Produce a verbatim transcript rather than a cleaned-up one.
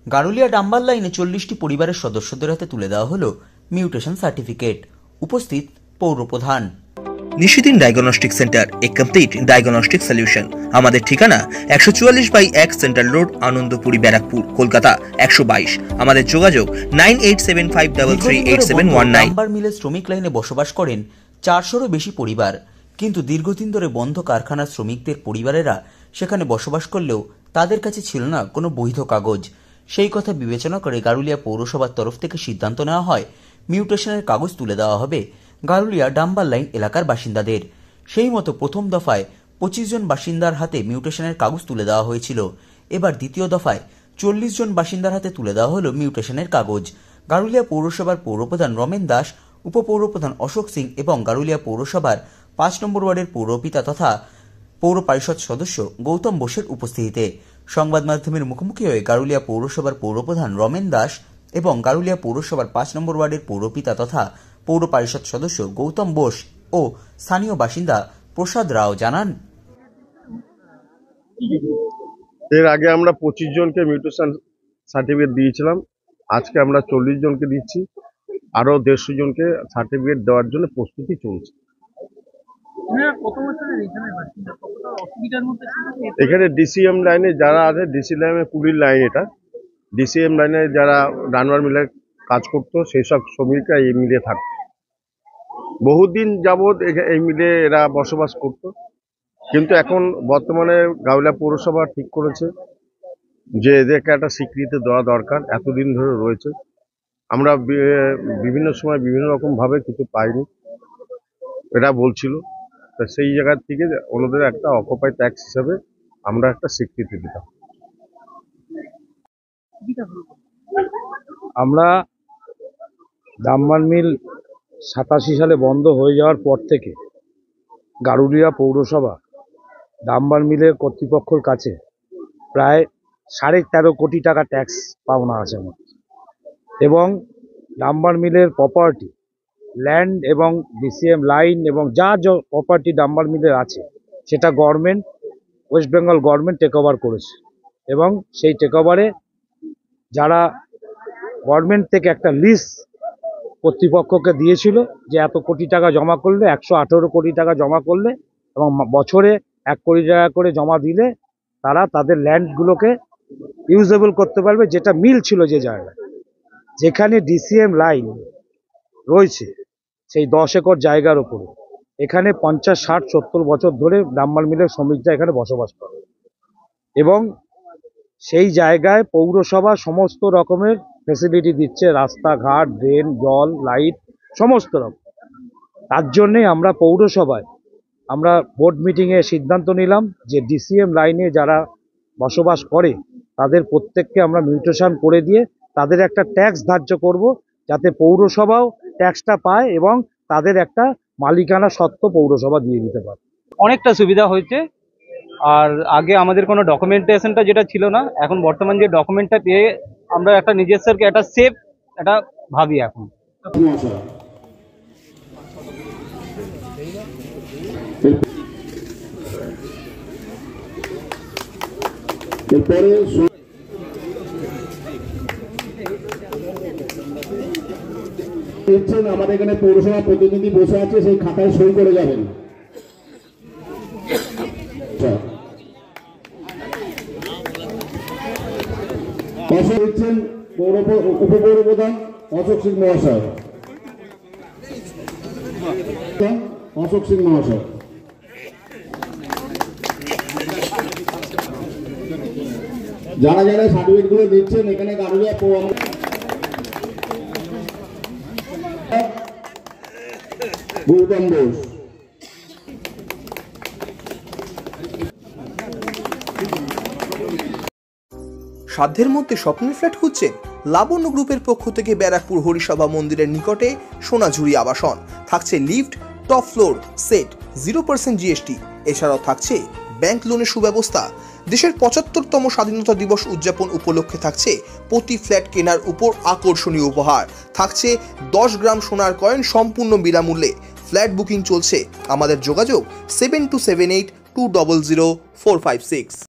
Garulia Dumber লাইনে চল্লিশটি পরিবারের সদস্যদের হাতে তুলে দেওয়া হলো মিউটেশন সার্টিফিকেট। উপস্থিত পৌরপ্রধান। Nishidin diagnostic centre, a complete diagnostic solution. আমাদের ঠিকানা একশো চুয়াল্লিশ বাই এক সেন্ট্রাল রোড, আনন্দপুরি, ব্যারাকপুর, কলকাতা একশো বাইশ। আমাদের যোগাযোগ nine eight seven five three three eight seven one nine. Dambar মিলের শ্রমিক লাইনে বসবাস করেন চারশোরও বেশি পরিবার, কিন্তু দীর্ঘদিন ধরে বন্ধ কারখানার শ্রমিকদের পরিবারেরা সেখানে বসবাস করলেও তাদের কাছে ছিল না কোনো বৈধ কাগজ। সেই কথা বিবেচনা করে গারুলিয়া পৌরসভার তরফ থেকে সিদ্ধান্ত নেওয়া হয় মিউটেশনের কাগজ তুলে দেওয়া হবে গারুলিয়া ডাম্বার লাইন এলাকার বাসিন্দাদের। সেই মতো প্রথম দফায় পঁচিশ জন বাসিন্দার হাতে মিউটেশনের কাগজ তুলে দেওয়া হয়েছিল। এবার দ্বিতীয় দফায় চল্লিশ জন বাসিন্দার হাতে তুলে দেওয়া হলো মিউটেশনের কাগজ। গারুলিয়া পৌরসভার পৌরপ্রধান রমেন দাস, উপপৌরপ্রধান অশোক সিং এবং গারুলিয়া পৌরসভার পাঁচ নম্বর ওয়ার্ডের পৌরপিতা তথা পৌর পরিষদ সদস্য গৌতম বোসের উপস্থিতিতে সংবাদ মাধ্যমের মুখোমুখি হয়ে গারুলিয়া পৌরসভার পৌরপ্রধান রমেন দাস এবং গারুলিয়া পৌরসভার পাঁচ নম্বর ওয়ার্ডের পৌরপিতা তথা পৌর পরিষদ সদস্য গৌতম বোস ও স্থানীয় বাসিন্দা প্রসাদ রাও জানান, এর আগে আমরা পঁচিশ জনকে মিউটেশন সার্টিফিকেট দিয়েছিলাম, আজকে আমরা চল্লিশ জনকে দিচ্ছি, আরো দেড়শো জনকে সার্টিফিকেট দেওয়ার জন্য প্রস্তুতি চলছে। এখানে ডিসিএম লাইনে যারা আছে, ডিসি লাইনে কুড়ির লাইন, এটা ডিসিএম লাইনে যারা ডাম্বার মিলে কাজ করতো সেই সব শ্রমিকরা এই মিলে থাকতো। বহুদিন যাবৎ এই মিলে এরা বসবাস করত, কিন্তু এখন বর্তমানে গারুলিয়া পৌরসভা ঠিক করেছে যে এদেরকে একটা স্বীকৃতি দেওয়া দরকার। এতদিন ধরে রয়েছে, আমরা বিভিন্ন সময় বিভিন্ন রকম ভাবে কিছু পাইনি, এরা বলছিল, তা সেই জায়গা থেকে ওনাদের একটা অকুপাই ট্যাক্স হিসাবে আমরা একটা স্বীকৃতি দিতাম। আমরা ডাম্বার মিল সাতাশি সালে বন্ধ হয়ে যাওয়ার পর থেকে গারুলিয়া পৌরসভা ডাম্বার মিলের কর্তৃপক্ষের কাছে প্রায় সাড়ে তেরো কোটি টাকা ট্যাক্স পাওনা আছে আমার, এবং ডাম্বার মিলের প্রপার্টি, ল্যান্ড এবং ডিসিএম লাইন এবং যা যা প্রপার্টি ডাম্বার মিলের আছে সেটা government, West Bengal government take over করেছে। এবং সেই টেক ওভারে যারা গভর্নমেন্ট থেকে একটা লিস্ট কর্তৃপক্ষকে দিয়েছিল যে এত কোটি টাকা জমা করলে, একশো আঠেরো কোটি টাকা জমা করলে এবং বছরে এক কোটি টাকা করে জমা দিলে তারা তাদের ল্যান্ডগুলোকে ইউজেবল করতে পারবে, যেটা মিল ছিল যে জায়গায়। যেখানে ডিসিএম লাইন রয়েছে সেই দশ একর জায়গার ওপরে, এখানে পঞ্চাশ ষাট সত্তর বছর ধরে ডাম্বার মিলের শ্রমিকরা এখানে বসবাস করে, এবং সেই জায়গায় পৌরসভা সমস্ত রকমের ফেসিলিটি দিচ্ছে, রাস্তাঘাট, ড্রেন, জল, লাইট, সমস্ত রকম। তার জন্যেই আমরা পৌরসভায় আমরা বোর্ড মিটিংয়ে সিদ্ধান্ত নিলাম যে ডিসিএম লাইনে যারা বসবাস করে তাদের প্রত্যেককে আমরা মিউটেশন করে দিয়ে তাদের একটা ট্যাক্স ধার্য করব, যাতে পৌরসভাও ট্যাক্সটা পায় এবং তাদের একটা মালিকানা সত্ত্ব পৌরসভা দিয়ে দিতে পারে। অনেকটা সুবিধা হয়েছে। আর আগে আমাদের কোনো ডকুমেন্টেশনটা যেটা ছিল না, এখন বর্তমান যে ডকুমেন্টটা পেয়ে আমরা একটা নিজস্বকে একটা সেফ একটা ভাবি এখন। আমাদের এখানে পৌরসভা প্রতিনিধি বসে আছে, সেই খাতায় সই করে যাবেন। দিচ্ছেন উপপৌরপ্রধান অশোক সিং মহাশয়। অশোক সিং মহাশয় যারা যারা সার্টিফিকেট গুলো দিচ্ছেন এখানে গারুলিয়া গৌতম বোস। সাধ্যের মধ্যে স্বপ্নের ফ্ল্যাট খুঁজছেন? লাবণ্য গ্রুপের পক্ষ থেকে ব্যারাকপুর হরিসভা মন্দিরের নিকটে সোনাঝুরি আবাসন থাকছে lift, top floor, set, zero percent GST. এছাড়াও থাকছে ব্যাংক লোনের সুব্যবস্থা। দেশের পঁচাত্তরতম স্বাধীনতা দিবস উদযাপন উপলক্ষে থাকছে প্রতি ফ্ল্যাট কেনার উপর আকর্ষণীয় উপহার, থাকছে দশ গ্রাম সোনার কয়েন সম্পূর্ণ বিনামূল্যে। ফ্ল্যাট বুকিং চলছে। আমাদের যোগাযোগ seven two seven eight two double zero four five six.